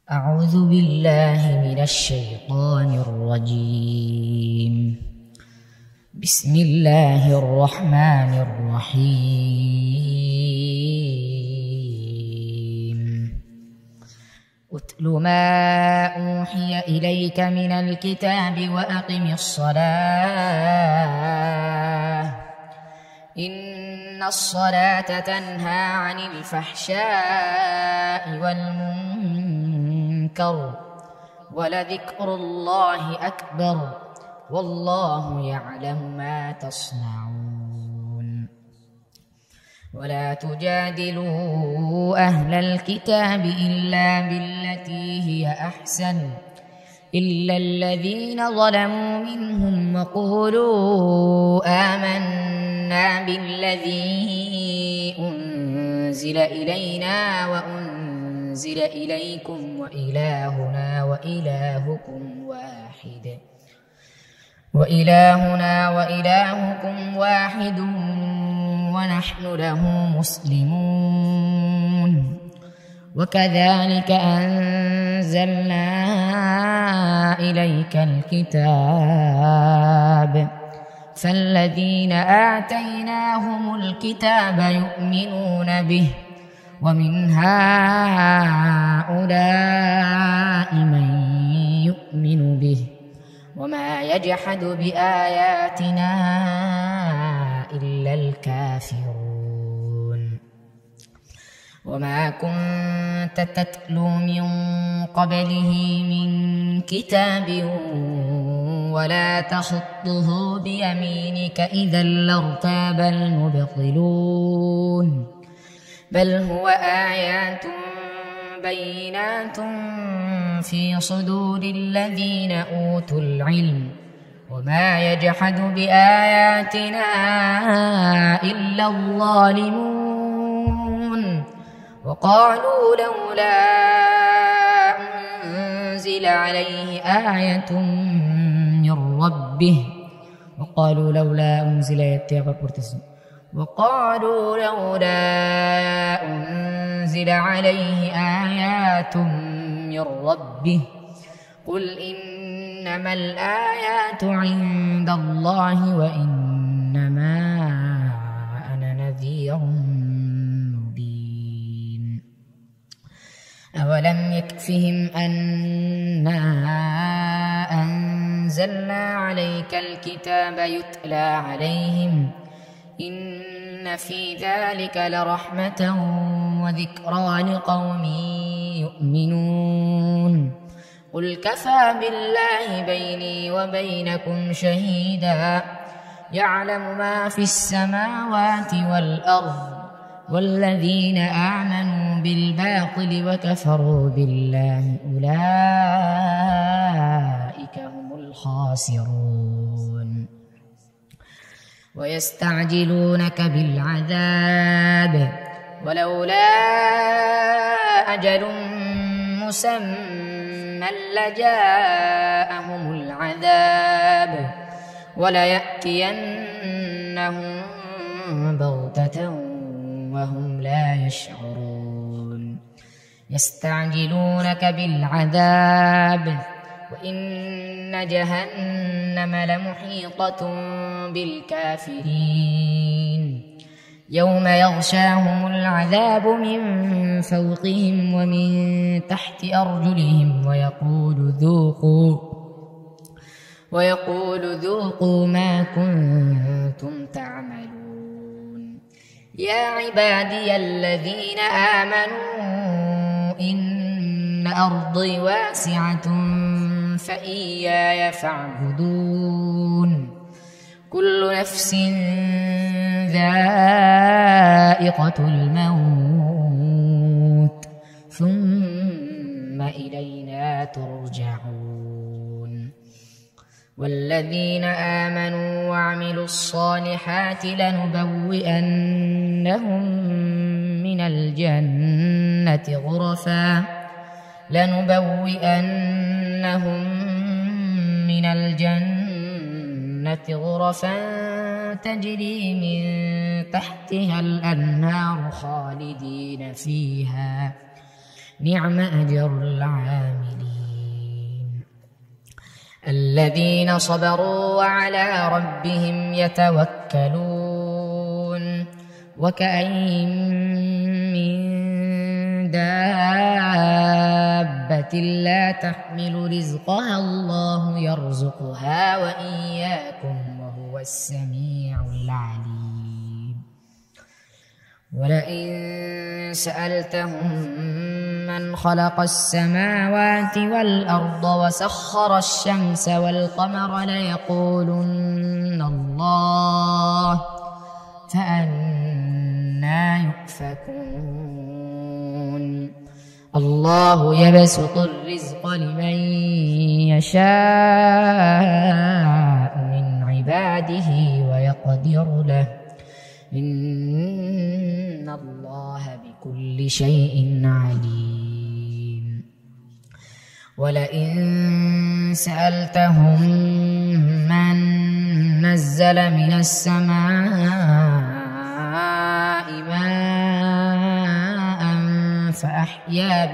أعوذ بالله من الشيطان الرجيم. بسم الله الرحمن الرحيم. أتل ما أوحي إليك من الكتاب وأقم الصلاة إن الصلاة تنهى عن الفحشاء والمنكر ولذكر الله أكبر والله يعلم ما تصنعون. ولا تجادلوا أهل الكتاب إلا بالتي هي أحسن إلا الذين ظلموا منهم وقولوا آمنا بالذي أنزل إلينا وأنزل إليكم وإلهنا وإلهكم واحد ونحن له مسلمون. وكذلك أنزلنا إليك الكتاب فالذين آتيناهم الكتاب يؤمنون به ومن هؤلاء من يؤمن به وما يجحد بآياتنا إلا الكافرون. وما كنت تتلو من قبله من كتاب ولا تخطه بيمينك إذا لارتاب المبطلون بل هو آيات بينات في صدور الذين أوتوا العلم وما يجحد بآياتنا إلا الظالمون. وقالوا لولا أنزل عليه آية من ربه وقالوا لولا أنزل عليه آيات من ربه قل إنما الآيات عند الله وإنما أنا نذير مبين. أولم يكفهم أنا أنزلنا عليك الكتاب يتلى عليهم إن في ذلك لرحمة وذكرى لقوم يؤمنون. قل كفى بالله بيني وبينكم شهيدا يعلم ما في السماوات والأرض والذين آمنوا بالباطل وكفروا بالله أولئك هم الخاسرون. ويستعجلونك بالعذاب ولولا أجل مسمى لجاءهم العذاب وليأتينهم بغتة وهم لا يشعرون. يستعجلونك بالعذاب وإن جهنم لمحيطة بالكافرين يوم يغشاهم العذاب من فوقهم ومن تحت أرجلهم ويقول ذوقوا ما كنتم تعملون. يا عبادي الذين آمنوا إن أرضي واسعة فإياي فاعبدون. كل نفس ذائقة الموت ثم إلينا ترجعون. والذين آمنوا وعملوا الصالحات لنبوئنهم من الجنة غرفا تجري من تحتها الأنهار خالدين فيها نعم أجر العاملين. الذين صبروا وعلى ربهم يتوكلون وكأين من دابة لا تحمل رزقها الله يرزقها وإياكم وهو السميع العليم ولئن سألتهم من خلق السماوات والأرض وسخر الشمس والقمر ليقولن الله فأنى يؤفكون الله يبسط الرزق لمن يشاء من عباده ويقدر له إن الله بكل شيء عليم ولئن سألتهم من نزل من السماء ماء فأحيا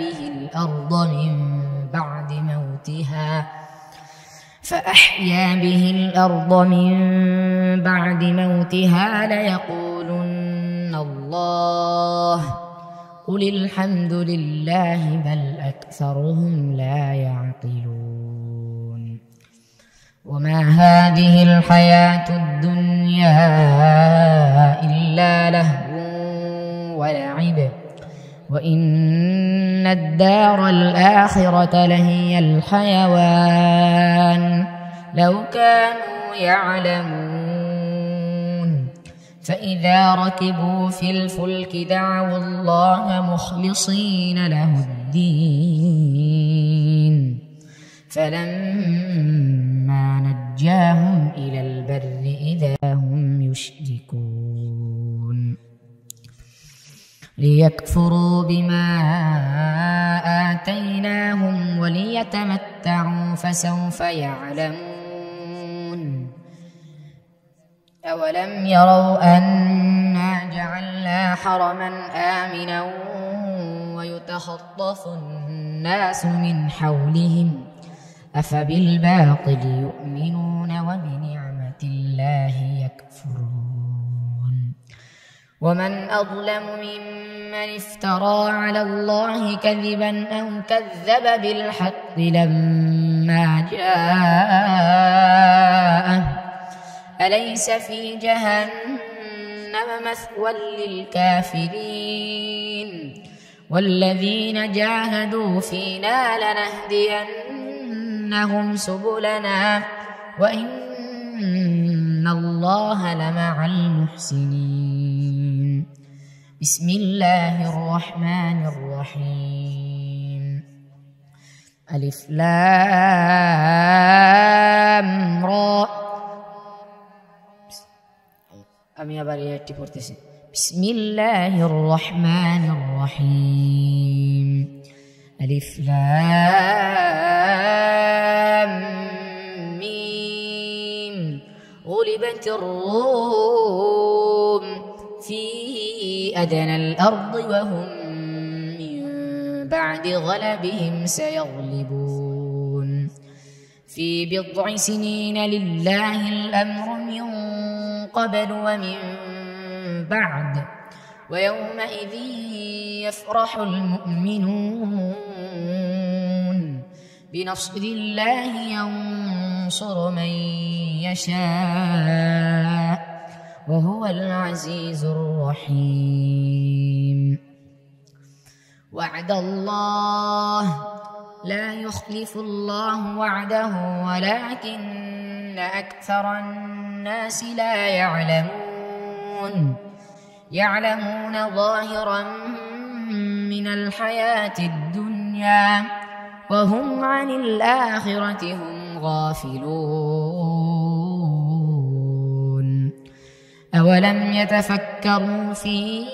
به الأرض من بعد موتها ليقولن الله قل الحمد لله بل أكثرهم لا يعقلون وما هذه الحياة الدنيا إلا لهو ولعب وإن الدار الآخرة لهي الحيوان لو كانوا يعلمون فإذا ركبوا في الفلك دعوا الله مخلصين له الدين فلما نجاهم إلى البر إذا هم يشركون ليكفروا بما آتيناهم وليتمتعوا فسوف يعلمون أولم يروا أنا جعلنا حرما آمنا ويتخطف الناس من حولهم أفبالباطل يؤمنون وبنعمة الله يكفرون ومن أظلم ممن افترى على الله كذبا أو كذب بالحق لما جاءه أليس في جهنم مثوى للكافرين والذين جاهدوا فينا لنهدينهم سبلنا وإن الله لمع المحسنين بسم الله الرحمن الرحيم ألف لام را بسم الله الرحمن الرحيم ألف لام ميم غلبت الروم في أدنى الأرض وهم من بعد غلبهم سيغلبون في بضع سنين لله الأمر من قبل ومن بعد ويومئذ يفرح المؤمنون بنصر الله ينصر من يشاء وهو العزيز الرحيم وعد الله لا يخلف الله وعده ولكن أكثر الناس لا يعلمون ظاهرا من الحياة الدنيا وهم عن الآخرة هم غافلون أولم يتفكروا في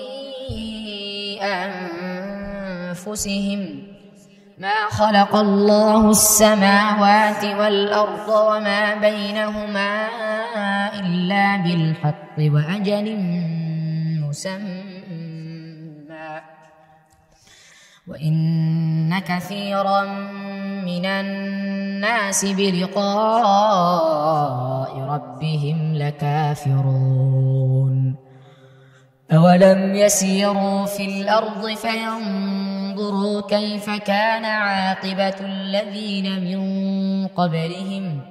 أنفسهم ما خلق الله السماوات والأرض وما بينهما إلا بالحق وأجل مسمى وإن كثيرا من الناس الناس بلقاء ربهم لكافرون أولم يسيروا في الأرض فينظروا كيف كان عاقبة الذين من قبلهم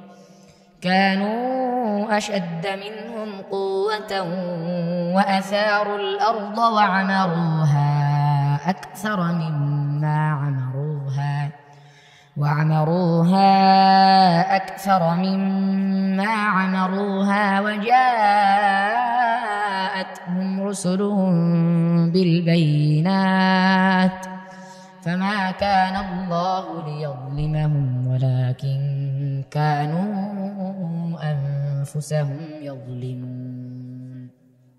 كانوا أشد منهم قوة وأثاروا الأرض وعمروها أكثر مما عمروها وجاءتهم رسلهم بالبينات فما كان الله ليظلمهم ولكن كانوا أنفسهم يظلمون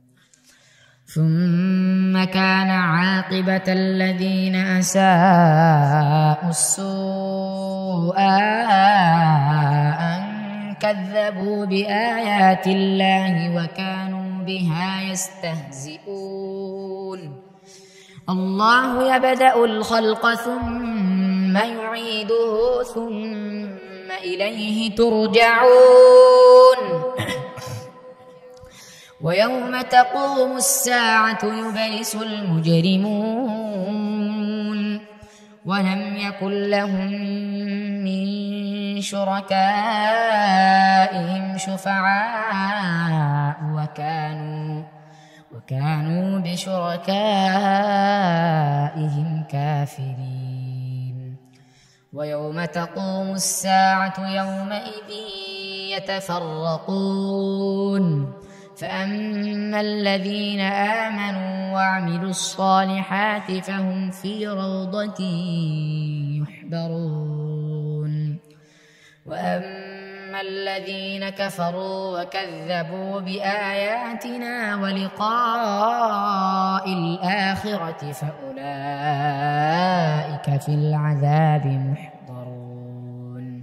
ثم كان عاقبة الذين أساءوا السوء أن كذبوا بآيات الله وكانوا بها يستهزئون الله يبدأ الخلق ثم يعيده ثم إليه ترجعون ويوم تقوم الساعة يبلس المجرمون ولم يكن لهم من شركائهم شفعاء وكانوا بشركائهم كافرين ويوم تقوم الساعة يومئذ يتفرقون فأما الذين آمنوا وعملوا الصالحات فهم في روضة يحبرون وأما الذين كفروا وكذبوا بآياتنا ولقاء الآخرة فأولئك في العذاب محضرون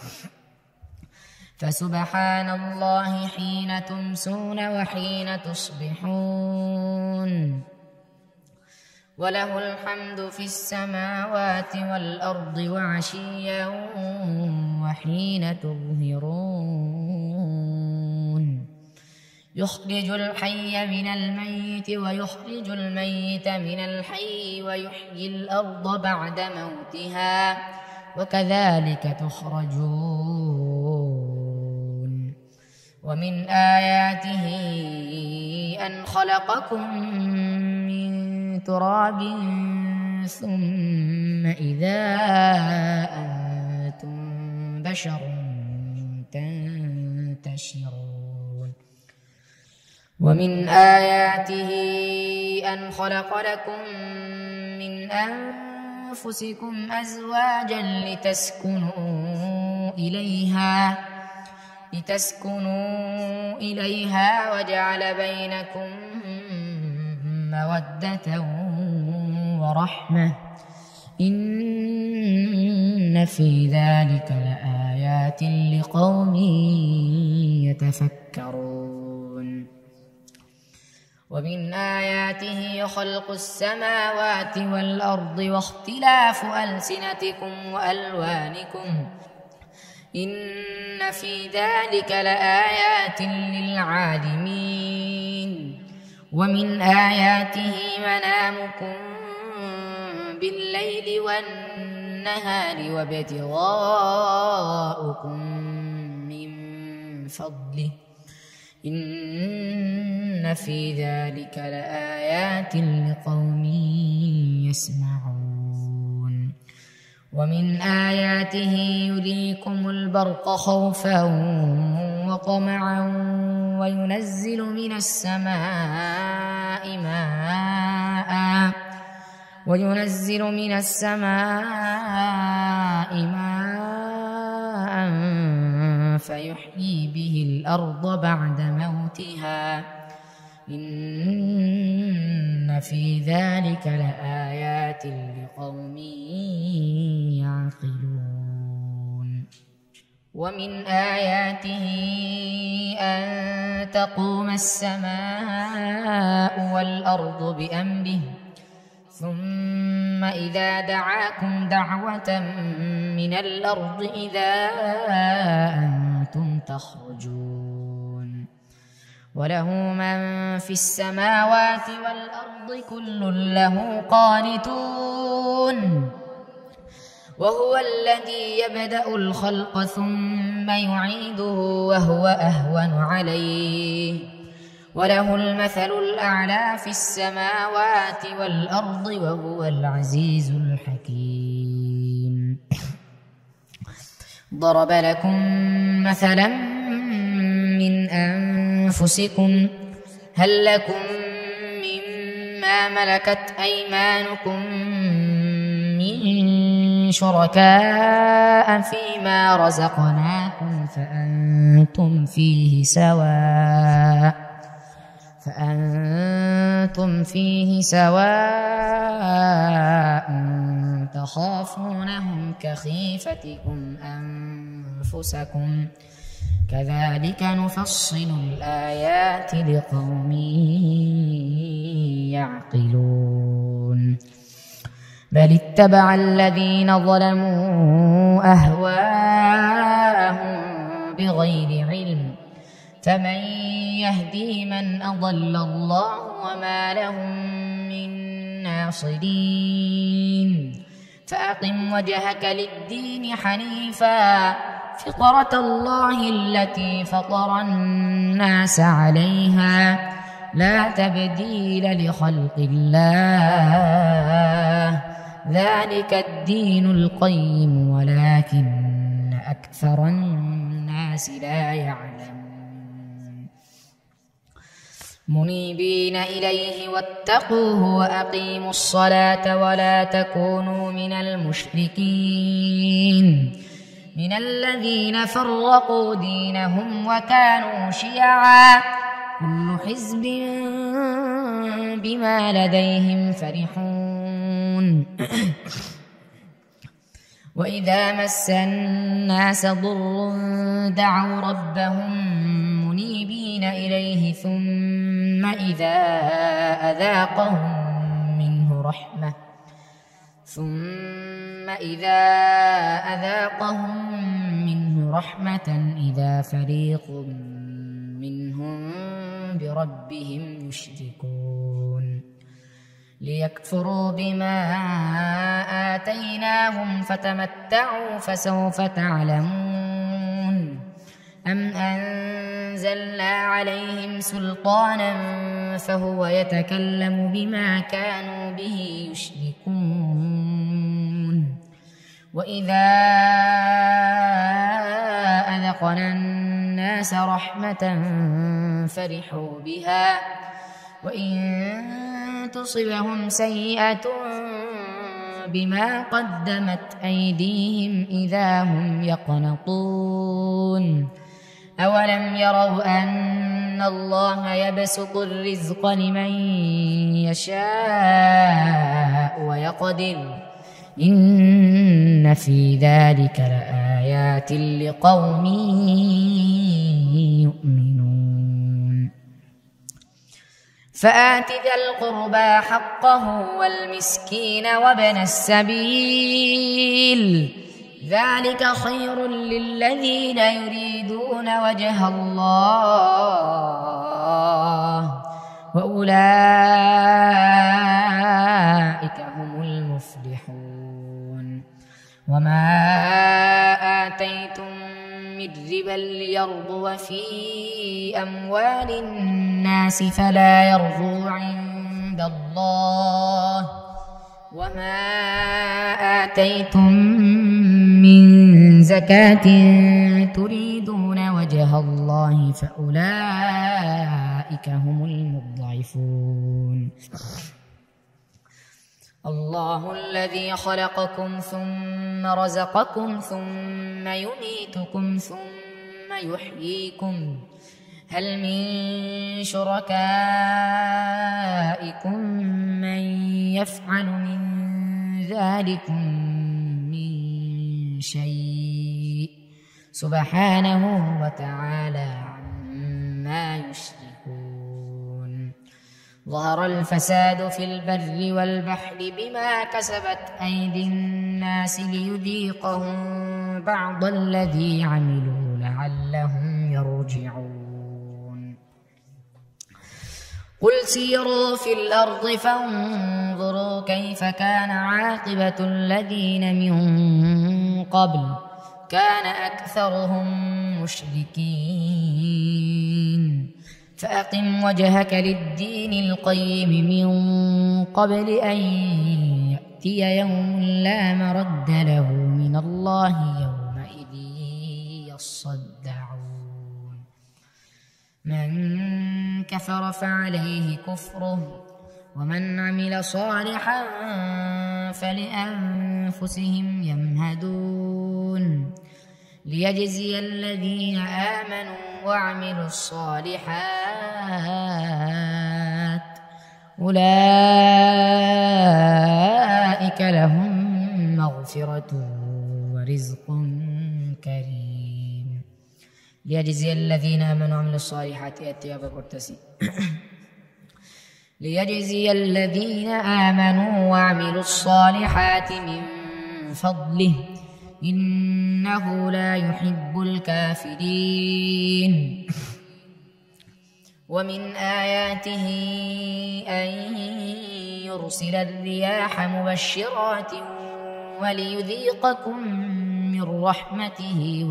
فسبحان الله حين تمسون وحين تصبحون وله الحمد في السماوات والأرض وعشيا وحين تظهرون يخرج الحي من الميت ويخرج الميت من الحي ويحيي الأرض بعد موتها وكذلك تخرجون ومن آياته أن خلقكم من تراب ثم إذا أنتم بشر تنتشرون ومن آياته أن خلق لكم من أنفسكم أزواجا لتسكنوا إليها وجعل بينكم مودة ورحمة إن في ذلك لآيات لقوم يتفكرون ومن آياته خلق السماوات والأرض واختلاف ألسنتكم وألوانكم إن في ذلك لآيات للعالمين ومن آياته منامكم بالليل والنهار وابتغاؤكم من فضله إن في ذلك لآيات لقوم يسمعون ومن آياته يريكم البرق خوفا وطمعا وينزل من السماء ماء فيحيي به الأرض بعد موتها إن في ذلك لآيات لقوم يعقلون ومن آياته أن تقوم السماء والأرض بأمره ثم إذا دعاكم دعوة من الأرض إذا أنتم تخرجون وله من في السماوات والأرض كل له قانتون وهو الذي يبدأ الخلق ثم يعيده وهو أهون عليه وله المثل الأعلى في السماوات والأرض وهو العزيز الحكيم. ضرب لكم مثلا من أنفسكم هل لكم مما ملكت أيمانكم من شركاء فيما رزقناكم فأنتم فيه سواء تخافونهم كخيفتكم أنفسكم كذلك نفصل الآيات لقوم يعقلون بل اتبع الذين ظلموا أهواءهم بغير علم فمن يهدي من أضل الله وما لهم من ناصرين فأقم وجهك للدين حنيفا فطرة الله التي فطر الناس عليها لا تبديل لخلق الله ذلك الدين القيم ولكن أكثر الناس لا يعلمون منيبين إليه واتقوه وأقيموا الصلاة ولا تكونوا من المشركين من الذين فرقوا دينهم وكانوا شيعا كل حزب بما لديهم فرحون وإذا مس الناس ضر دعوا ربهم منيبين إليه ثم إذا أذاقهم منه رحمة إذا فريق منهم بربهم يشركون ليكفروا بما آتيناهم فتمتعوا فسوف تعلمون أم أنزلنا عليهم سلطانا فهو يتكلم بما كانوا به يشركون وإذا أذقنا الناس رحمة فرحوا بها وإن تصبهم سيئة بما قدمت أيديهم إذا هم يقنطون أولم يروا أن الله يبسط الرزق لمن يشاء ويقدر إن في ذلك لآيات لقوم يؤمنون فآت ذا القربى حقه والمسكين وابن السبيل ذلك خير للذين يريدون وجه الله وأولئك هم المفلحون وما آتيتم من ربا ليربو في أموال الناس فلا يربو عند الله وما آتيتم من زكاة تريدون وجه الله فأولئك هم المضعفون الله الذي خلقكم ثم رزقكم ثم يميتكم ثم يحييكم هل من شركائكم من يفعل من ذلكم من شيء سبحانه وتعالى عما يشركون ظهر الفساد في البر والبحر بما كسبت أيدي الناس ليذيقهم بعض الذي عملوا لعلهم يرجعون قل سيروا في الأرض فانظروا كيف كان عاقبة الذين من قبل كان أكثرهم مشركين فأقم وجهك للدين القيم من قبل أن يأتي يوم لا مرد له من الله يومئذ يصدعون من كفر فعليه كفره ومن عمل صالحا فلأنفسهم يمهدون ليجزي الذين آمنوا وعملوا الصالحات أولئك لهم مغفرة ورزق كريم ليجزي الذين آمنوا وعملوا الصالحات ليجزي الذين آمنوا وعملوا الصالحات من فضله إنه لا يحب الكافرين ومن آياته أن يرسل الرياح مبشرات وليذيقكم من رحمته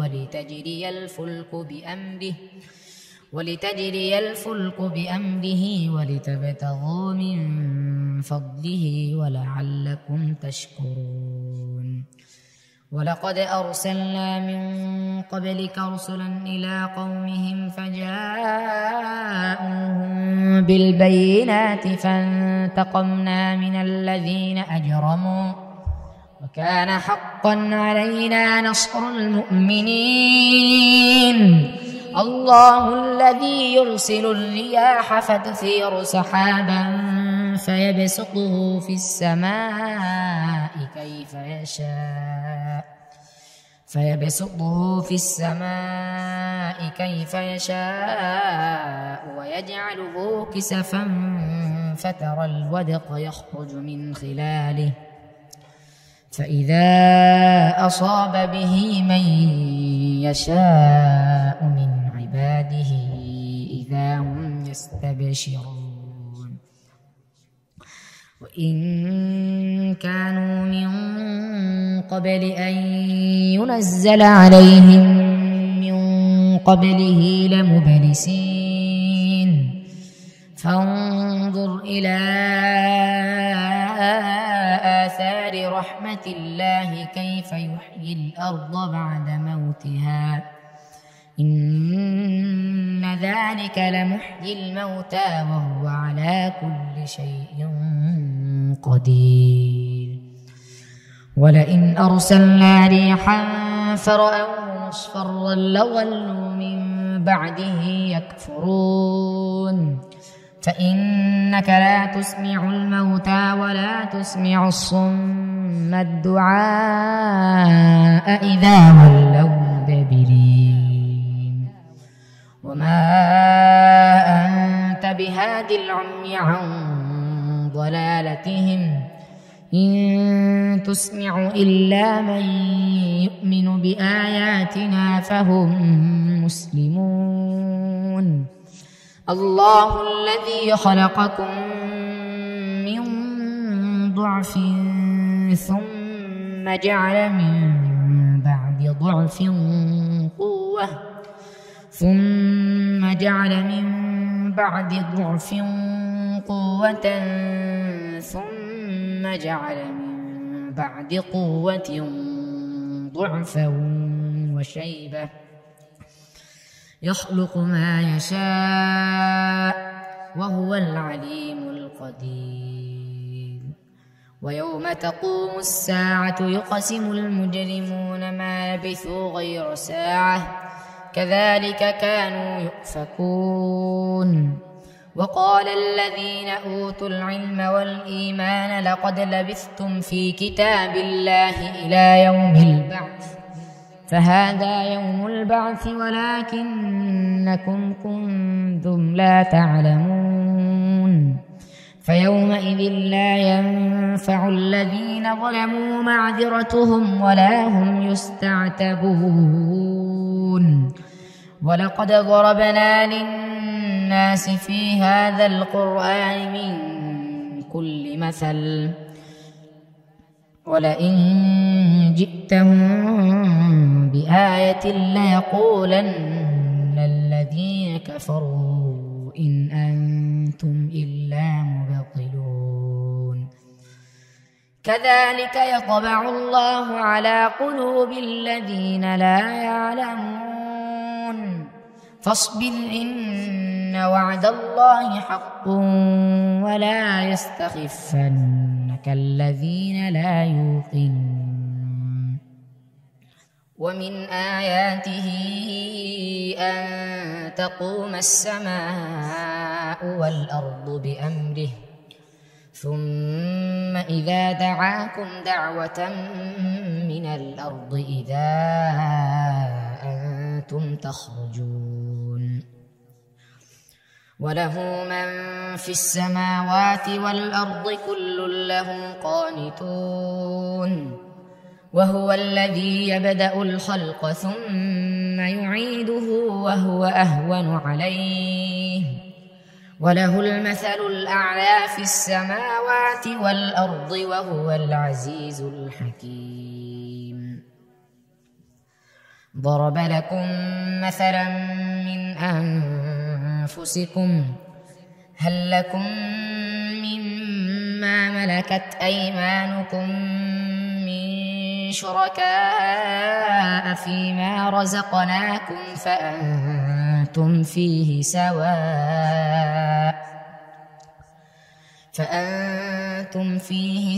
ولتجري الفلك بأمره ولتبتغوا من فضله ولعلكم تشكرون ولقد أرسلنا من قبلك رسلا إلى قومهم فجاءوهم بالبينات فانتقمنا من الذين أجرموا وكان حقا علينا نصر المؤمنين الله الذي يرسل الرياح فتثير سحابا فيبسطه في السماء كيف يشاء ويجعله كسفا فترى الودق يخرج من خلاله فإذا أصاب به من يشاء من عباده إذا هم يستبشرون وإن كانوا من قبل أن ينزل عليهم من قبله لمبلسين فانظر إلى آثار رحمة الله كيف يحيي الأرض بعد موتها إن ذلك لمحيي الموتى وهو على كل شيء قدير ولئن أرسلنا ريحا فرأوه مصفرا لظلوا من بعده يكفرون فإنك لا تسمع الموتى ولا تسمع الصم الدعاء إذا ولوا مدبرين وما أنت بهاد العمي عن ضلالتهم إن تسمع إلا من يؤمن بآياتنا فهم مسلمون الله الذي خلقكم من ضعف ثم جعل من بعد ضعف قوة ثم جعل من بعد ضعف قوة ثم جعل من بعد قوة ضعفا وشيبة يخلق ما يشاء وهو العليم القدير ويوم تقوم الساعة يقسم المجرمون ما لبثوا غير ساعة كذلك كانوا يؤفكون وقال الذين أوتوا العلم والإيمان لقد لبثتم في كتاب الله إلى يوم البعث فهذا يوم البعث ولكنكم كنتم لا تعلمون فيومئذ لا ينفع الذين ظلموا معذرتهم ولا هم يستعتبون. ولقد ضربنا للناس في هذا القرآن من كل مثل ولئن جئتهم بآية ليقولن الذين كفروا إن أنتم إلا مبطلون. كذلك يطبع الله على قلوب الذين لا يعلمون. فاصبر إن وعد الله حق ولا يستخفنك الذين لا يوقنون. ومن آياته أن تقوم السماء والأرض بأمره ثم إذا دعاكم دعوة من الأرض إذا أنتم تخرجون. وله من في السماوات والأرض كل له قانتون. وهو الذي يبدأ الخلق ثم يعيده وهو أهون عليه وله المثل الأعلى في السماوات والأرض وهو العزيز الحكيم. ضرب لكم مثلا من أنفسكم هل لكم مما ملكت أيمانكم من شركاء فيما رزقناكم فأنتم فيه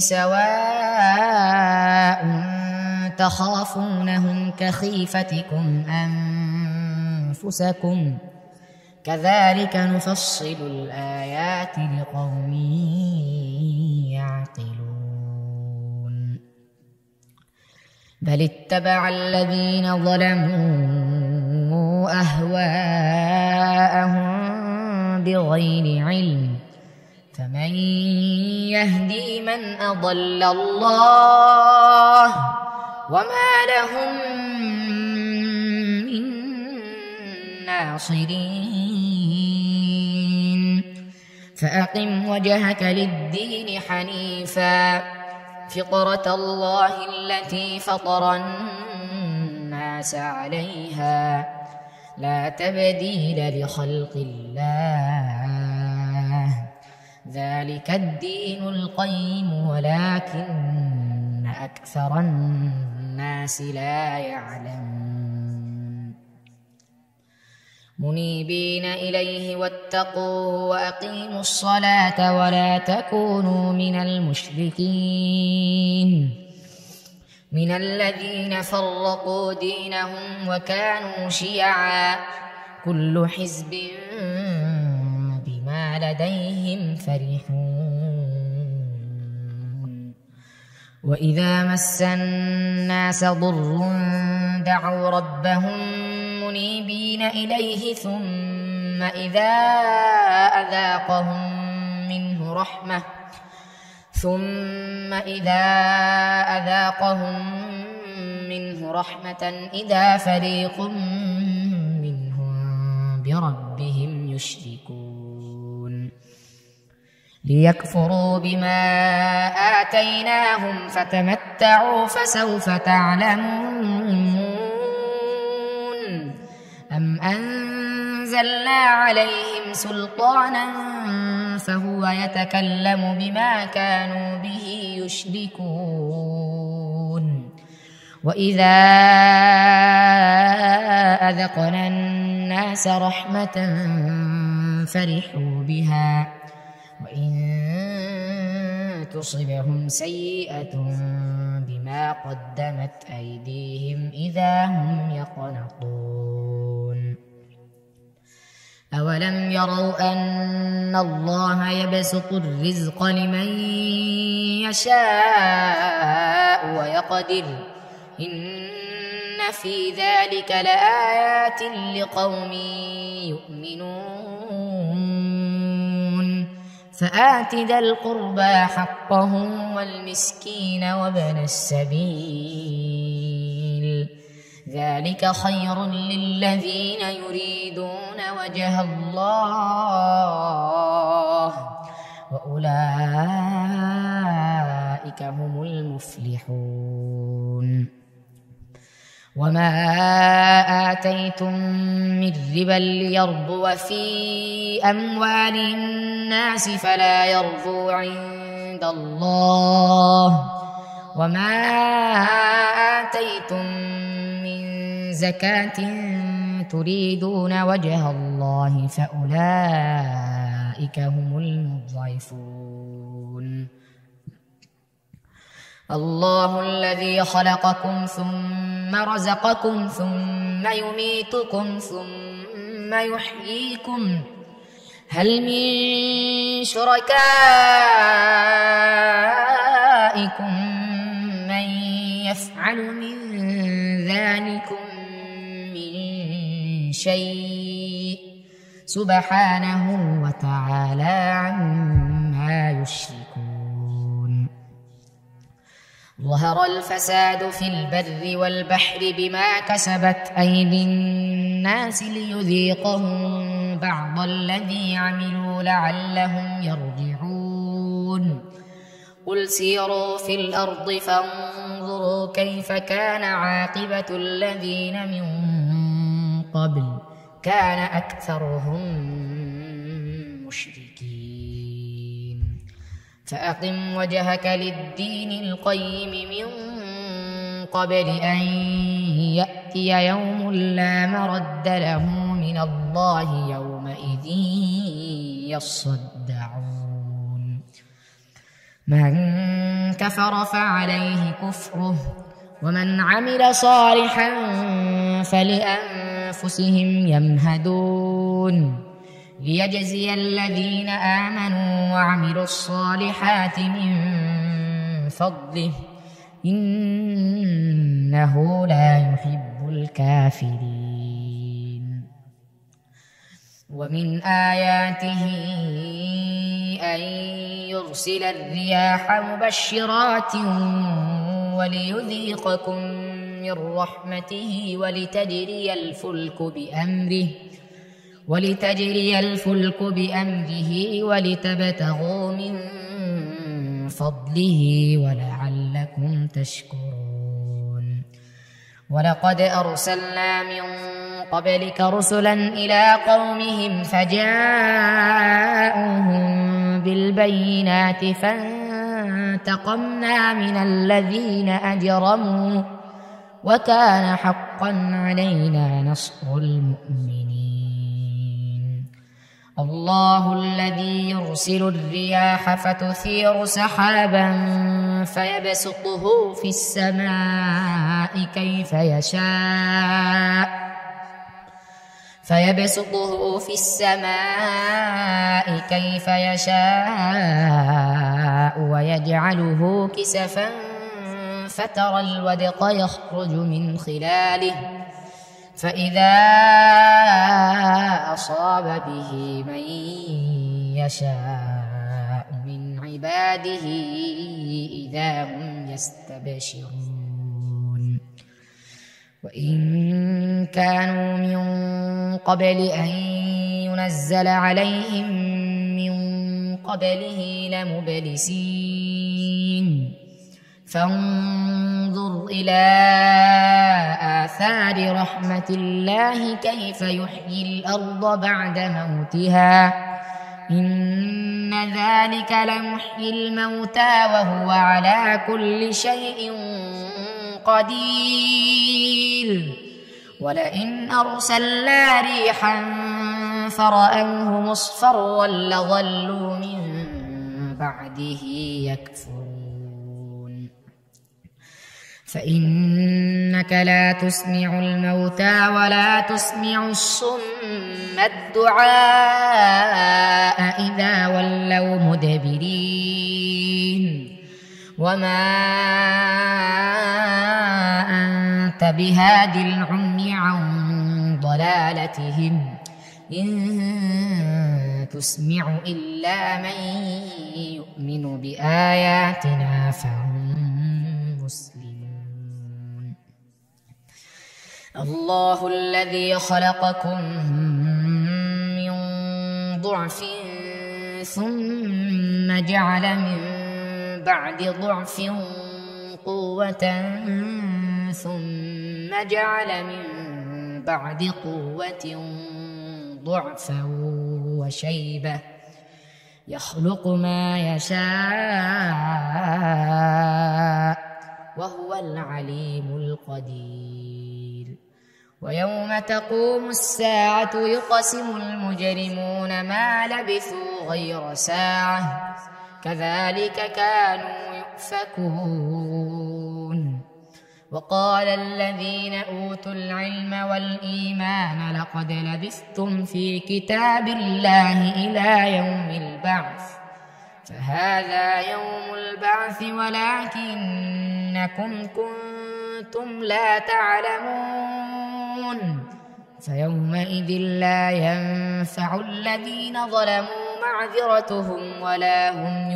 سواء تخافونهم كخيفتكم أنفسكم كذلك نفصل الآيات لقوم يعقلون. بل اتبع الذين ظلموا أهواءهم بغير علم فمن يهدي من أضل الله وما لهم من ناصرين. فأقم وجهك للدين حنيفا فطرة الله التي فطر الناس عليها لا تبديل لخلق الله ذلك الدين القيم ولكن أكثر الناس لا يعلمون. منيبين إليه واتقوه وأقيموا الصلاة ولا تكونوا من المشركين من الذين فرقوا دينهم وكانوا شيعا كل حزب بما لديهم فرحون. وإذا مس الناس ضر دعوا ربهم منيبين إليه ثم إذا أذاقهم منه رحمة إذا فريق منهم بربهم يشركون. ليكفروا بما آتيناهم فتمتعوا فسوف تعلمون. أم أنزلنا عليهم سلطانا فهو يتكلم بما كانوا به يشركون. وإذا أذقنا الناس رحمة فرحوا بها وإن تصبهم سيئة بما قدمت أيديهم إذا هم يقنطون. أولم يروا أن الله يبسط الرزق لمن يشاء ويقدر إن في ذلك لآيات لقوم يؤمنون. فآت ذا القربى حقه والمسكين وابن السبيل ذلك خير للذين يريدون وجه الله وأولئك هم المفلحون. وما آتيتم من ربا ليربو في أموال الناس فلا يربو عند الله وما آتيتم من زكاة تريدون وجه الله فأولئك هم المضعفون. الله الذي خلقكم ثم رزقكم ثم يميتكم ثم يحييكم هل من شركائكم من يفعل من ذلكم من شيء سبحانه وتعالى عما يشركون. ظهر الفساد في البر والبحر بما كسبت أيدي الناس ليذيقهم بعض الذي عملوا لعلهم يرجعون. قل سيروا في الأرض فانظروا كيف كان عاقبة الذين من قبل كان أكثرهم مشركين. فأقم وجهك للدين القيم من قبل أن يأتي يوم لا مرد له من الله يومئذ يصدعون. من كفر فعليه كفره ومن عمل صالحا فلأنفسهم يمهدون ليجزي الذين آمنوا وعملوا الصالحات من فضله إنه لا يحب الكافرين. ومن آياته أن يرسل الرياح مبشرات وليذيقكم من رحمته ولتجري الفلك بأمره ولتبتغوا من فضله ولعلكم تشكرون. ولقد أرسلنا من قبلك رسلا إلى قومهم فجاءوهم بالبينات فانتقمنا من الذين أجرموا وكان حقا علينا نصر المؤمنين. الله الذي يرسل الرياح فتثير سحابا فيبسطه في السماء كيف يشاء ويجعله كسفا فترى الودق يخرج من خلاله فإذا أصاب به من يشاء من عباده إذا هم يستبشرون. وإن كانوا من قبل أن ينزل عليهم من قبله لمبلسين. فانظر إلى آثار رحمة الله كيف يحيي الأرض بعد موتها إن ذلك لمحيي الموتى وهو على كل شيء قدير. ولئن أرسلنا ريحا فرأوه مصفرا لظلوا من بعده يكفرون. فإنك لا تسمع الموتى ولا تسمع الصم الدعاء إذا ولوا مدبرين. وما أنت بهاد العمي عن ضلالتهم إن تسمع إلا من يؤمن بآياتنا فهم مسلمون. الله الذي خلقكم من ضعف ثم جعل من بعد ضعف قوة ثم جعل من بعد قوة ضعفا وشيبة يخلق ما يشاء وهو العليم القدير. ويوم تقوم الساعة يقسم المجرمون ما لبثوا غير ساعة كذلك كانوا يؤفكون. وقال الذين أوتوا العلم والإيمان لقد لبثتم في كتاب الله إلى يوم البعث فهذا يوم البعث ولكنكم كنتم لا تعلمون. فيومئذ لا ينفع الذين ظلموا معذرتهم ولا هم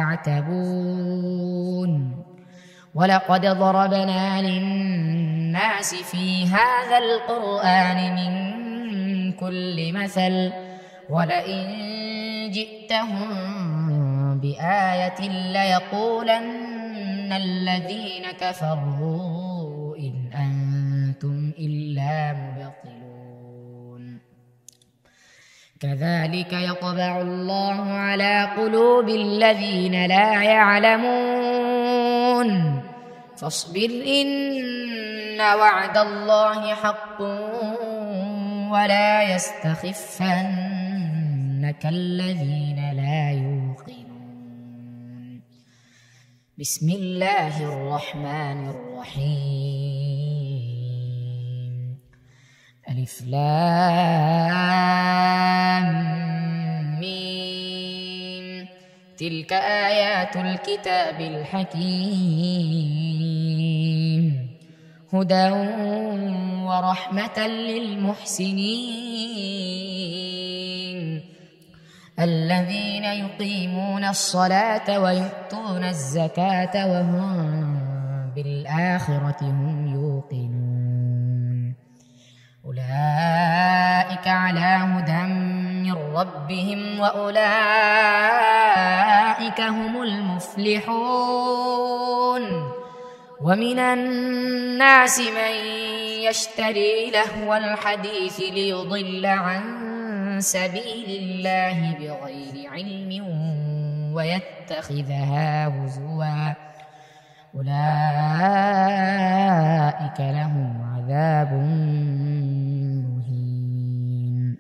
يستعتبون. ولقد ضربنا للناس في هذا القرآن من كل مثل ولئن جئتهم بآية ليقولن الذين كفروا إن أنتم إلا مبطلون. كذلك يطبع الله على قلوب الذين لا يعلمون. فاصبر إن وعد الله حق ولا يستخفنك الذين لا يوقنون. بسم الله الرحمن الرحيم. ألف لام ميم تلك آيات الكتاب الحكيم هدى ورحمة للمحسنين الذين يقيمون الصلاة ويؤتون الزكاة وهم بالآخرة هم يوقنون. أولئك على هدى من ربهم وأولئك هم المفلحون. ومن الناس من يشتري لهو الحديث ليضل عن سبيل الله بغير علم ويتخذها هزوا أولئك لهم عذاب مهين.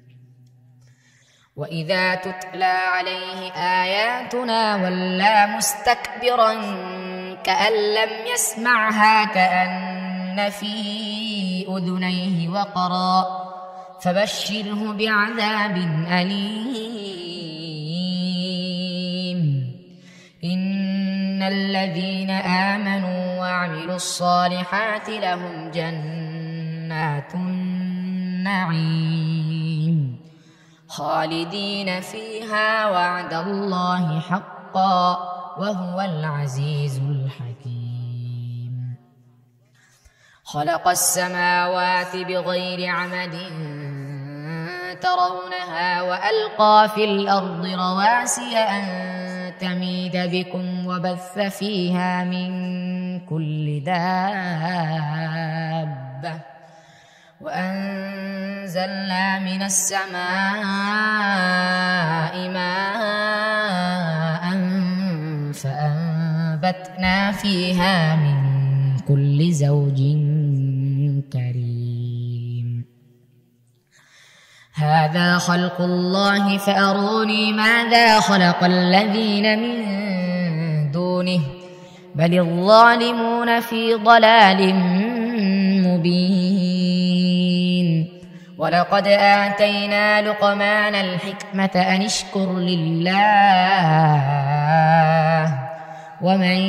وإذا تتلى عليه آياتنا ولى مستكبرا كأن لم يسمعها كأن في أذنيه وقرا فبشره بعذاب أليم. إن الذين آمنوا وعملوا الصالحات لهم جنات النعيم خالدين فيها وعد الله حقا وهو العزيز الحكيم. خلق السماوات بغير عمد ترونها وألقى في الأرض رواسي أن تميد بكم وبث فيها من كل دابة وأنزلنا من السماء ماء فأنبتنا فيها من كل زوج كريم. هذا خلق الله فأروني ماذا خلق الذين من دونه بل الظالمون في ضلال مبين. ولقد آتينا لقمان الحكمة أن اشكر لله ومن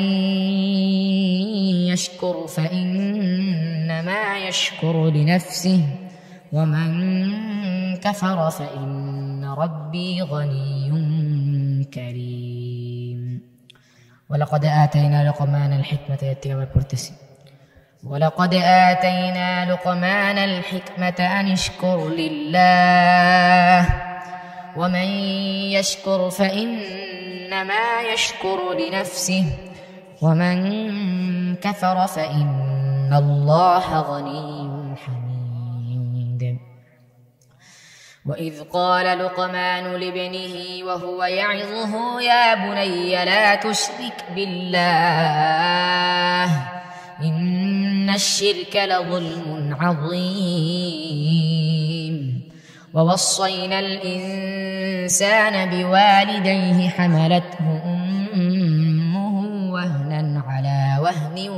يشكر فإنما يشكر لنفسه ومن كفر فإن ربي غني كريم. ولقد آتينا لقمان الحكمة أن اشكر لله، ومن يشكر فإنما يشكر لنفسه، ومن كفر فإن الله غني حميد. وإذ قال لقمان لابنه وهو يعظه يا بني لا تشرك بالله إن الشرك لظلم عظيم. ووصينا الإنسان بوالديه حملته أمه وهنا على وهن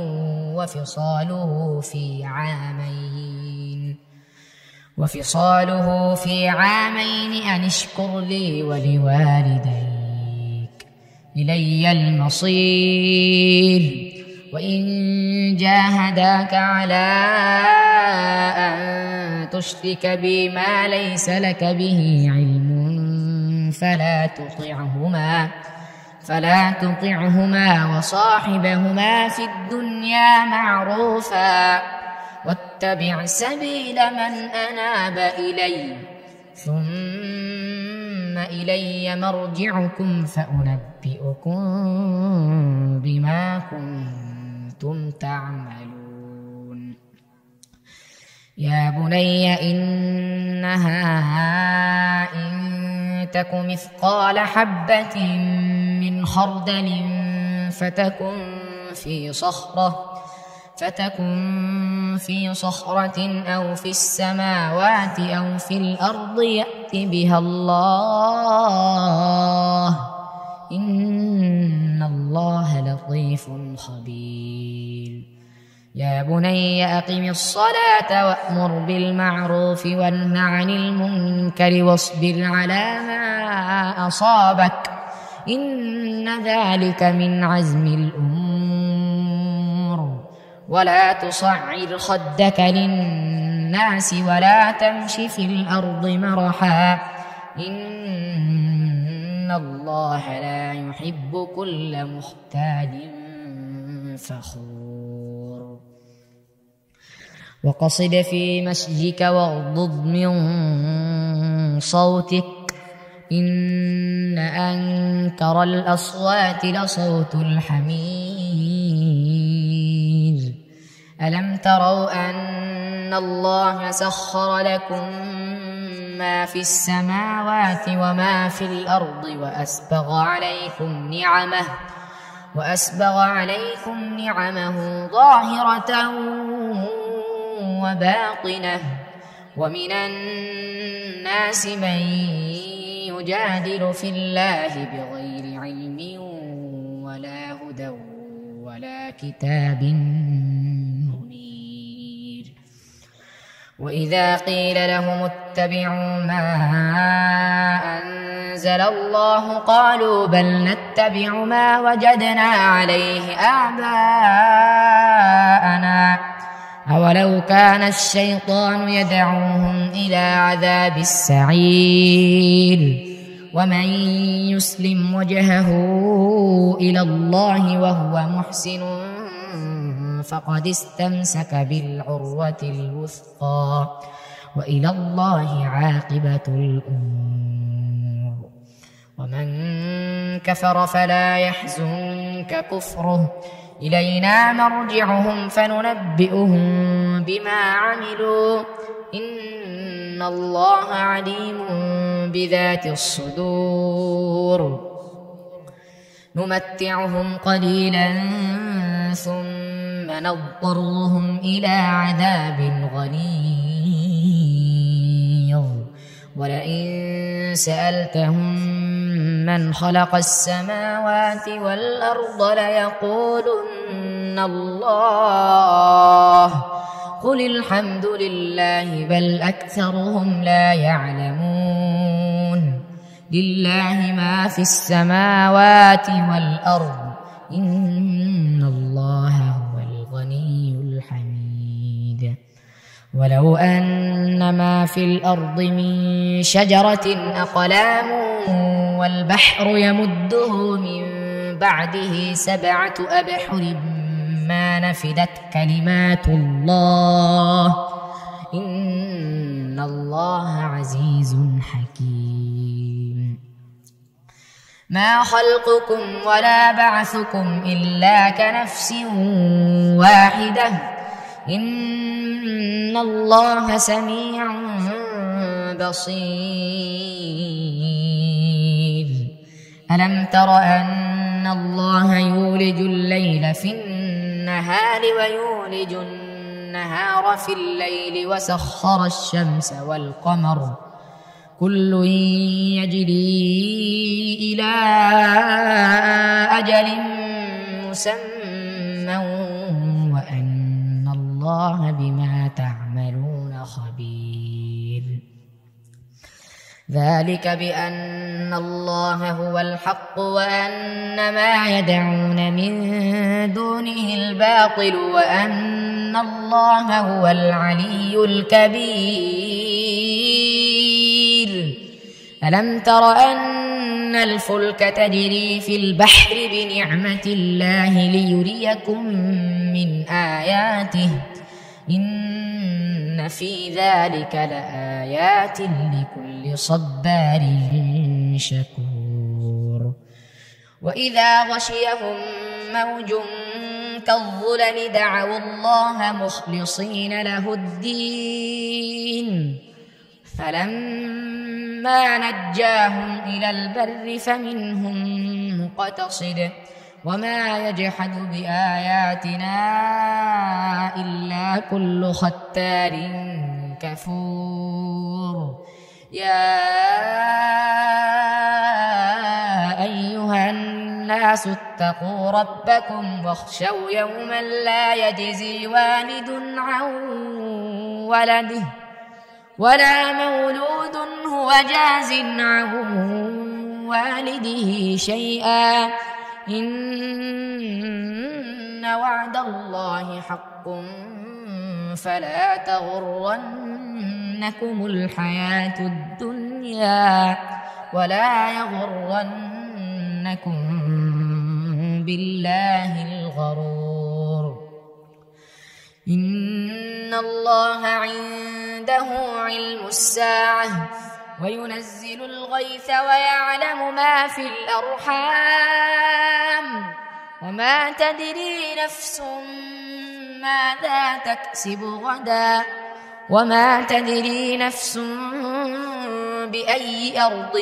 وفصاله في عامين أن اشكر لي ولوالديك إلي المصير. وإن جاهداك على أن تشرك بي ما ليس لك به علم فلا تطعهما وصاحبهما في الدنيا معروفا واتبع سبيل من أناب إلي ثم إلي مرجعكم فأنبئكم بما كنتم تعملون. يا بني إنها إن تك مثقال حبة من خردل فتكن في صخرة أو في السماوات أو في الأرض يأت بها الله إن الله لطيف خبير. يا بني أقم الصلاة وأمر بالمعروف وانه عن المنكر واصبر على ما أصابك إن ذلك من عزم الأمور. ولا تصعر خدك للناس ولا تمش في الأرض مرحا إن الله لا يحب كل مختال فخور. وقصد في مشيك واغضض من صوتك إن أنكر الأصوات لصوت الحمير. ألم تروا أن الله سخر لكم ما في السماوات وما في الأرض وأسبغ عليكم نعمه ظاهرة وباطنة ومن الناس من يجادل في الله بغير علم ولا هدى ولا كتاب منير. وإذا قيل لهم اتبعوا ما أنزل الله قالوا بل نتبع ما وجدنا عليه آباءنا أولو كان الشيطان يدعوهم إلى عذاب السعير. ومن يسلم وجهه إلى الله وهو محسن فقد استمسك بالعروة الوثقى وإلى الله عاقبة الأمور. ومن كفر فلا يحزنك كفره إلينا مرجعهم فننبئهم بما عملوا إن الله عليم بذات الصدور. نمتعهم قليلا ثم نضطرهم إلى عذاب غليظ. ولئن سألتهم من خلق السماوات والأرض ليقولن الله قل الحمد لله بل أكثرهم لا يعلمون. لله ما في السماوات والأرض إن الله هو الغني الحميد. ولو أن ما في الأرض من شجرة أقلام والبحر يمده من بعده 7 أبحر ما نفدت كلمات الله إن الله عزيز حكيم. ما خلقكم ولا بعثكم إلا كنفس واحدة إن الله سميع بصير. ألم تر أن الله يولج الليل في النهار ويولج النهار في الليل وسخر الشمس والقمر كل يجري إلى أجل مسمى وأن الله بما تعملون خبير. ذلك بأن الله هو الحق وأن ما يدعون من دونه الباطل وأن الله هو العلي الكبير. ألم تر أن الفلك تجري في البحر بنعمة الله ليريكم من آياته إن في ذلك لآيات لكل صبار شكور. وإذا غشيهم موج كالظلل دعوا الله مخلصين له الدين فلما نجاهم إلى البر فمنهم مقتصد وما يجحد بآياتنا إلا كل ختار كفور. يا أيها الناس اتقوا ربكم واخشوا يوما لا يجزي والد عن ولده ولا مولود هو جاز عن والده شيئا إن وعد الله حق فلا تغرنكم الحياة الدنيا ولا يغرنكم بالله الغرور. إن الله عنده علم الساعة وينزل الغيث ويعلم ما في الأرحام وما تدري نفس ماذا تكسب غدا وما تدري نفس بأي أرض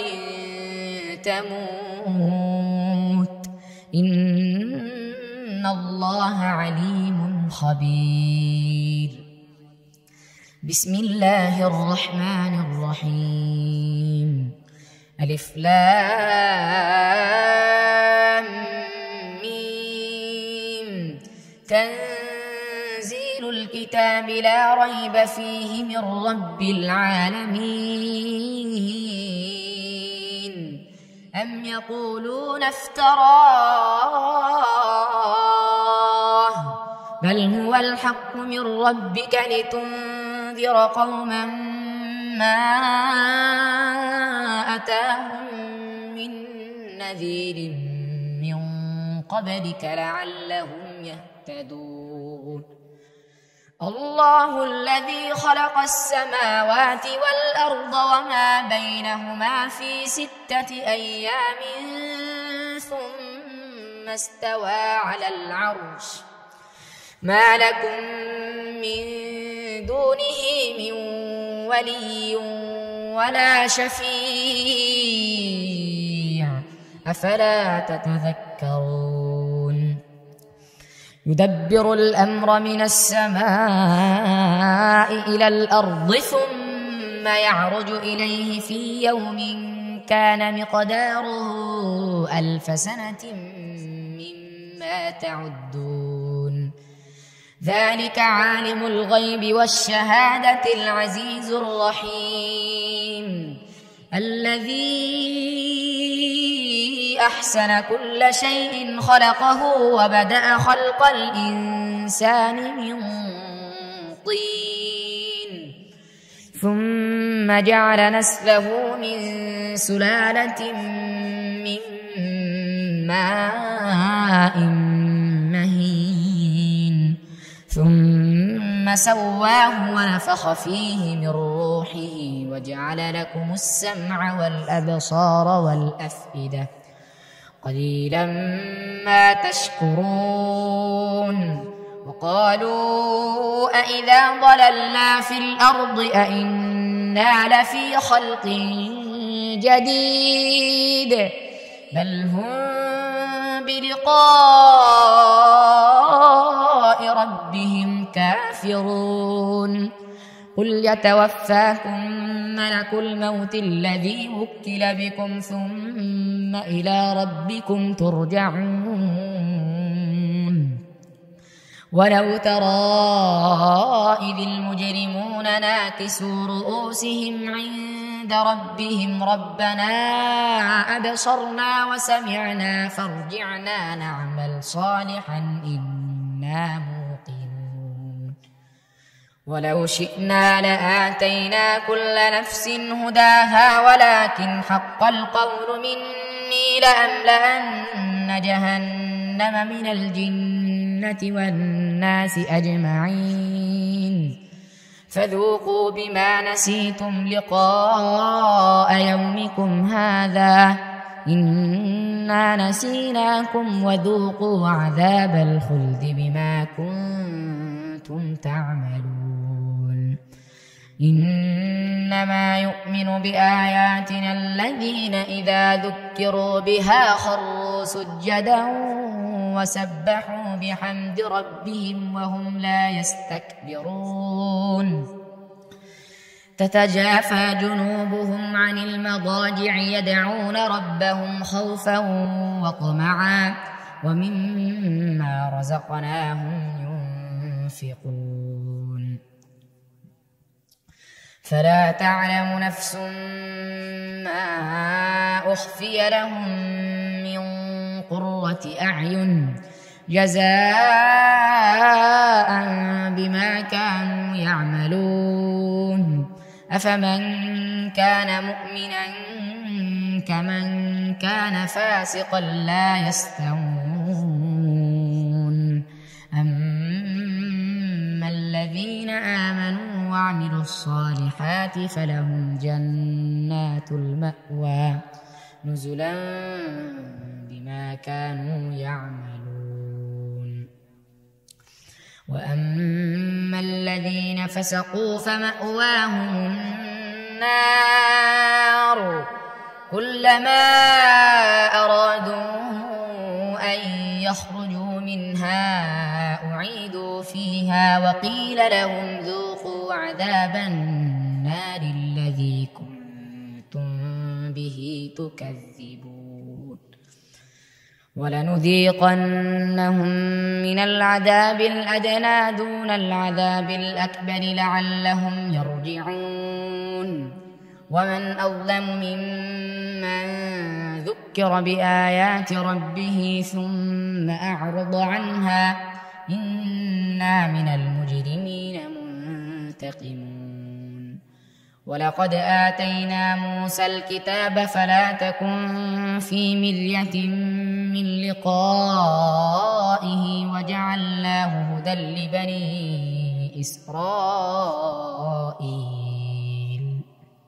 تموت إن الله عليم خبير. بسم الله الرحمن الرحيم. ألف لام ميم تنزيل الكتاب لا ريب فيه من رب العالمين. أم يقولون افتراه بل هو الحق من ربك لتنذر قوما ما أتاهم من نذير من قبلك لعلهم يهتدون. الله الذي خلق السماوات والأرض وما بينهما في 6 أيام ثم استوى على العرش ما لكم من دونه من ولي ولا شفيع أفلا تتذكرون. يدبر الأمر من السماء إلى الأرض ثم يعرج إليه في يوم كان مقداره 1000 سنة مما تعدون. ذلك عالم الغيب والشهادة العزيز الرحيم الذي أحسن كل شيء خلقه وبدأ خلق الإنسان من طين ثم جعل نسله من سلالة من ماء مهين ثم سواه ونفخ فيه من روحه وجعل لكم السمع والأبصار والأفئدة قليلا ما تشكرون. وقالوا أإذا ضللنا في الأرض أإنا لفي خلق جديد بل هم بلقاء ربهم كافرون. قل يتوفاكم ملك الموت الذي وكل بكم ثم إلى ربكم ترجعون. ولو ترى إذ المجرمون ناكسوا رؤوسهم عند ربهم ربنا أبصرنا وسمعنا فارجعنا نعمل صالحا إنا موقنون. ولو شئنا لآتينا كل نفس هداها ولكن حق القول مني لأملأن جهنم من الجنة والناس أجمعين فذوقوا بما نسيتم لقاء يومكم هذا إنا نسيناكم وذوقوا عذاب الخلد بما كنتم تعملون. إنما يؤمن بآياتنا الذين إذا ذكروا بها خروا سجدا وسبحوا بحمد ربهم وهم لا يستكبرون. تتجافى جنوبهم عن المضاجع يدعون ربهم خوفا وطمعا ومما رزقناهم ينفقون. فلا تعلم نفس ما أخفي لهم من قرة أعين جزاء بما كانوا يعملون. أفمن كان مؤمنا كمن كان فاسقا لا يستوون. أما الذين آمنوا وعملوا الصالحات فلهم جنات المأوى نزلا بما كانوا يعملون. وأما الذين فسقوا فمأواهم النار كلما أرادوا أن يخرجوا منها أعيدوا فيها وقيل لهم ذوقوا عذاب النار الذي كنتم به تكذبون. ولنذيقنهم من العذاب الأدنى دون العذاب الأكبر لعلهم يرجعون. ومن أظلم ممن ذكر بآيات ربه ثم أعرض عنها إنا من المجرمين منتقمون. ولقد آتينا موسى الكتاب فلا تكن في مرية من لقائه وجعلناه هدى لبني إسرائيل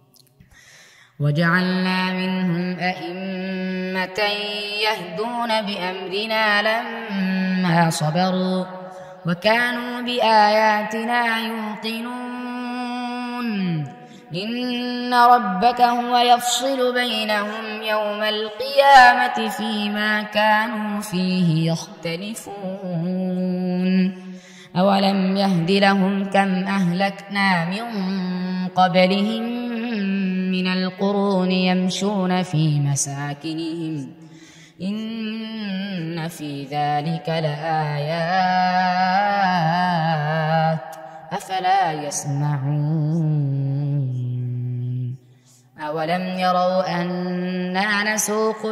وجعلنا منهم أئمة يهدون بأمرنا لما صبروا وكانوا بآياتنا يوقنون. إن ربك هو يفصل بينهم يوم القيامة فيما كانوا فيه يختلفون. أولم يهد لهم كم أهلكنا من قبلهم من القرون يمشون في مساكنهم إن في ذلك لآيات أفلا يسمعون. أولم يروا أنا نسوق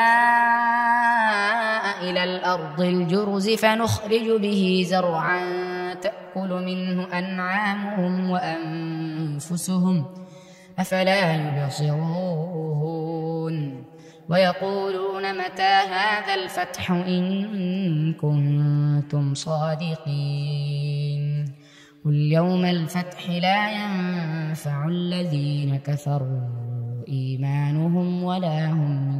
الماء إلى الأرض الجرز فنخرج به زرعا تأكل منه أنعامهم وأنفسهم أنفسهم أفلا يبصرون ويقولون متى هذا الفتح إن كنتم صادقين قل يوم الفتح لا ينفع الذين كفروا إيمانهم ولا هم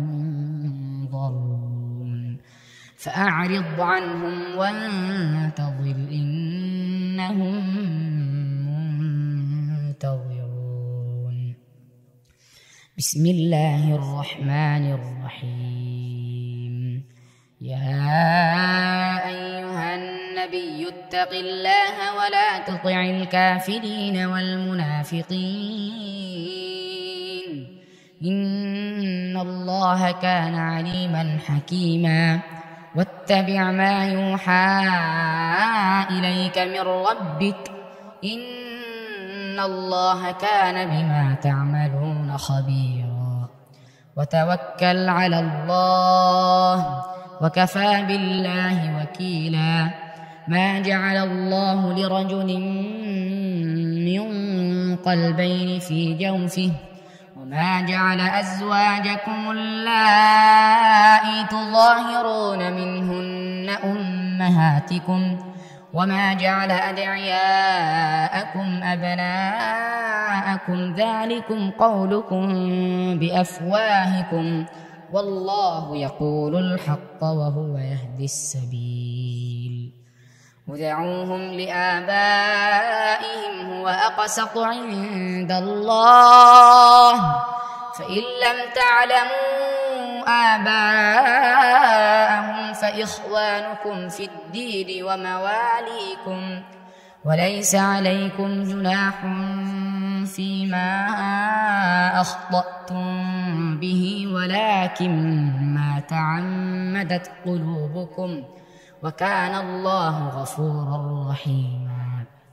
ينظرون فأعرض عنهم وانتظر إنهم منتظرون بسم الله الرحمن الرحيم يا أيها النبي اتق الله ولا تطع الكافرين والمنافقين إن الله كان عليما حكيما واتبع ما يوحى إليك من ربك إن الله كان بما تعملون خبيرا وتوكل على الله وكفى بالله وكيلا ما جعل الله لرجل من قلبين في جوفه وما جعل أزواجكم اللائي تظاهرون منهن أمهاتكم وما جعل أدعياءكم أبناءكم ذلكم قولكم بأفواهكم والله يقول الحق وهو يهدي السبيل ودعوهم لآبائهم هو أقسط عند الله فإن لم تعلموا آباءهم فإخوانكم في الدين ومواليكم وليس عليكم جناح فيما أخطأتم به ولكن ما تعمدت قلوبكم وكان الله غفورا رحيما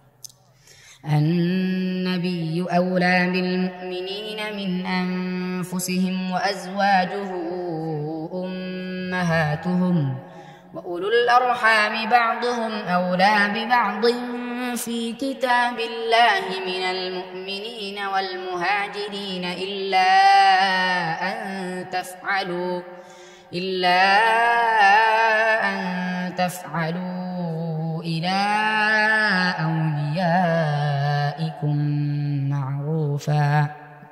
النبي أولى بالمؤمنين من أنفسهم وأزواجه أمهاتهم وأولو الأرحام بعضهم أولى ببعض في كتاب الله من المؤمنين والمهاجرين إلا أن تفعلوا إلى أوليائكم معروفا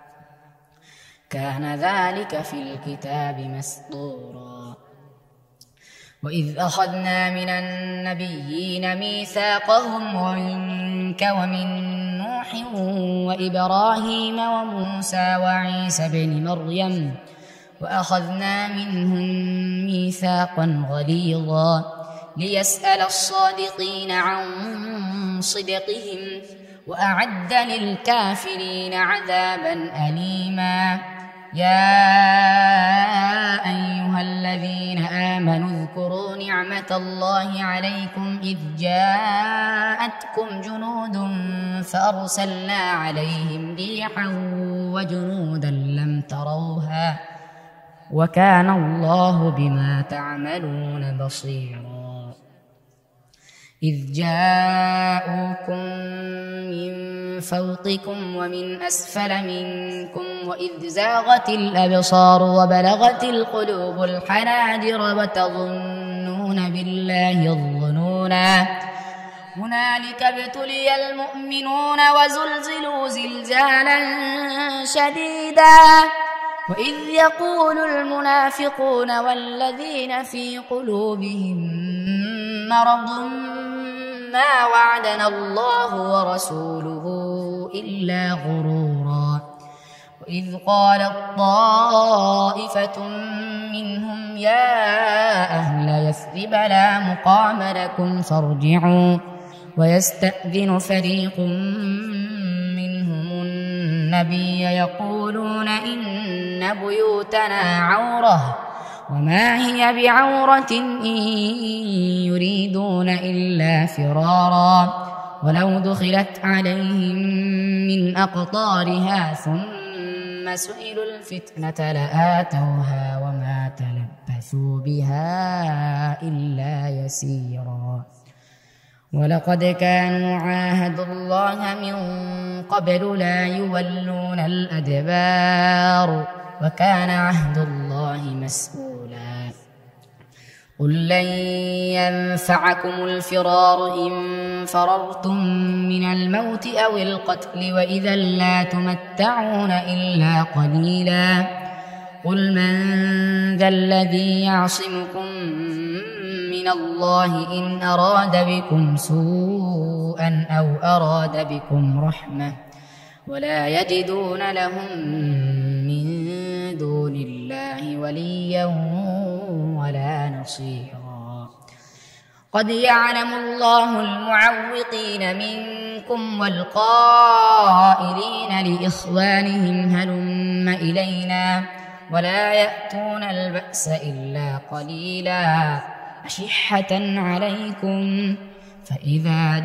كان ذلك في الكتاب مسطورا وإذ أخذنا من النبيين ميثاقهم ومنك ومن نوح وإبراهيم وموسى وعيسى بن مريم وأخذنا منهم ميثاقا غليظا ليسأل الصادقين عن صدقهم وأعد للكافرين عذابا أليما يا أيها الذين آمنوا اذكروا نعمة الله عليكم إذ جاءتكم جنود فأرسلنا عليهم ريحا وجنودا لم تروها وكان الله بما تعملون بصيرا إذ جاءوكم من فوقكم ومن أسفل منكم وإذ زاغت الأبصار وبلغت القلوب الحناجر وتظنون بالله الظنونا هنالك ابتلي المؤمنون وزلزلوا زلزالا شديدا وإذ يقول المنافقون والذين في قلوبهم مرض ما وعدنا الله ورسوله إلا غرورا وإذ قالت طائفة منهم يا أهل يثرب لا مقام لكم فارجعوا ويستأذن فريق منهم النبي يقولون إن بيوتنا عورة وما هي بعورة إن يريدون إلا فرارا ولو دخلت عليهم من أقطارها ثم سئلوا الفتنة لآتوها وما تلبثوا بها إلا يسيرا ولقد كانوا عاهدوا الله من قبل لا يولون الأدبار وكان عهد الله مسؤولا قل لن ينفعكم الفرار إن فررتم من الموت أو القتل وإذا لا تمتعون إلا قليلا قل من ذا الذي يعصمكم من الله إن أراد بكم سوءا أو أراد بكم رحمة ولا يجدون لهم من دون الله وليا ولا نصيرا قد يعلم الله المعوقين منكم والقائلين لإخوانهم هلم إلينا ولا يأتون البأس إلا قليلا أشحة عليكم فإذا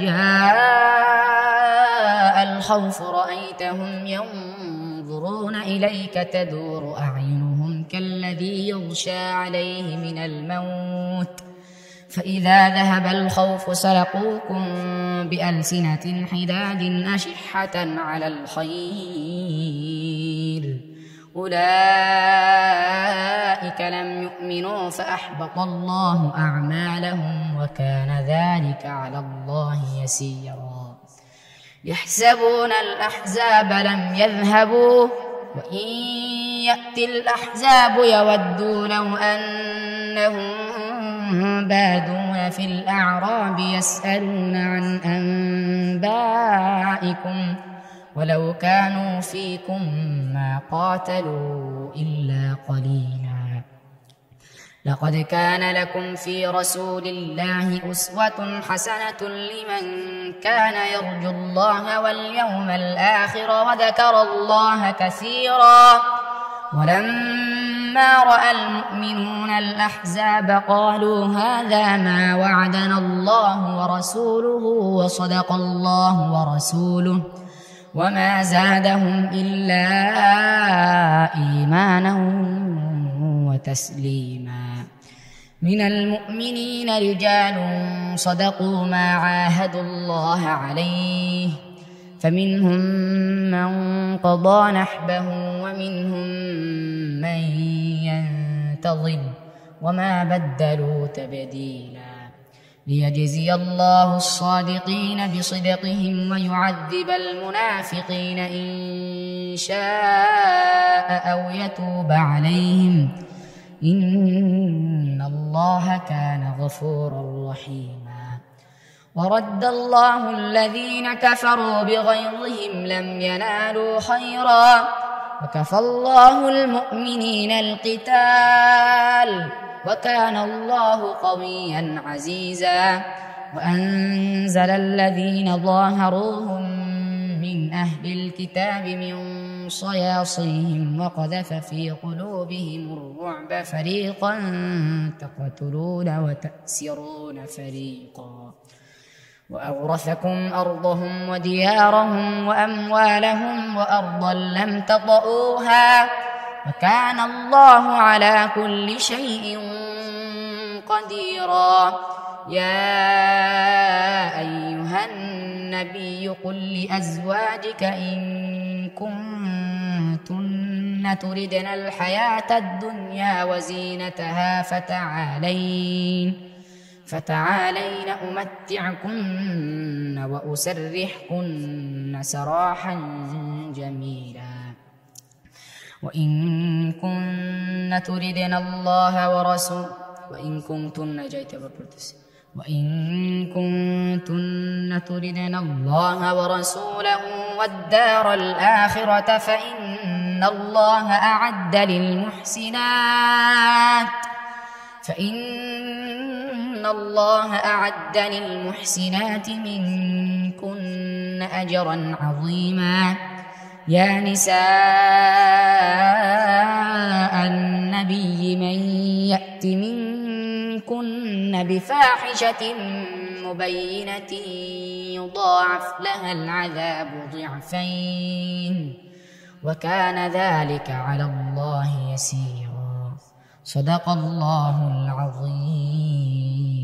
جاء الخوف رأيتهم ينظرون إليك تدور أعينهم كالذي يغشى عليه من الموت فإذا ذهب الخوف سلقوكم بألسنة حداد أشحة على الخير أولئك لم يؤمنوا فأحبط الله أعمالهم وكان ذلك على الله يسيرا يحسبون الأحزاب لم يذهبوا وإن يأتي الأحزاب يودوا لو أنهم بادون في الأعراب يسألون عن أنبائكم ولو كانوا فيكم ما قاتلوا إلا قليلا لقد كان لكم في رسول الله أسوة حسنة لمن كان يرجو الله واليوم الآخر وذكر الله كثيرا ولما رأى المؤمنون الأحزاب قالوا هذا ما وعدنا الله ورسوله وصدق الله ورسوله وما زادهم إلا إيمانا وتسليما من المؤمنين رجال صدقوا ما عاهدوا الله عليه فمنهم من قضى نحبه ومنهم من ينتظر وما بدلوا تبديلا ليجزي الله الصادقين بصدقهم ويعذب المنافقين إن شاء أو يتوب عليهم إن الله كان غفورا رحيما ورد الله الذين كفروا بغيظهم لم ينالوا خيرا وكفى الله المؤمنين القتال وكان الله قويا عزيزا وأنزل الذين ظاهروهم من أهل الكتاب من صياصيهم وقذف في قلوبهم الرعب فريقا تقتلون وتأسرون فريقا وأورثكم أرضهم وديارهم وأموالهم وأرضا لم تطئوها وكان الله على كل شيء قديرا يا أيها النبي قل لأزواجك إن كنتن تردن الحياة الدنيا وزينتها فتعالين أمتعكن وأسرحكن سراحا جميلا وإن كن تردن الله ورسوله وإن كنتن تردن الله ورسوله والدار الآخرة فإن الله أعد للمحسنات منكن أجرا عظيما يا نساء النبي من يأت منكن بفاحشة مبينة يضاعف لها العذاب ضعفين وكان ذلك على الله يسيرا صدق الله العظيم.